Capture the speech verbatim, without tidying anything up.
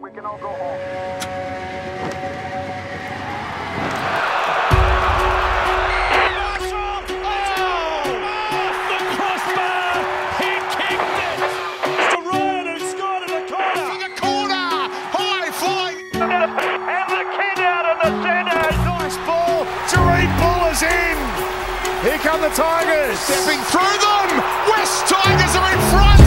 We can all go home. In. Here come the Tigers. Stepping through them. West Tigers are in front.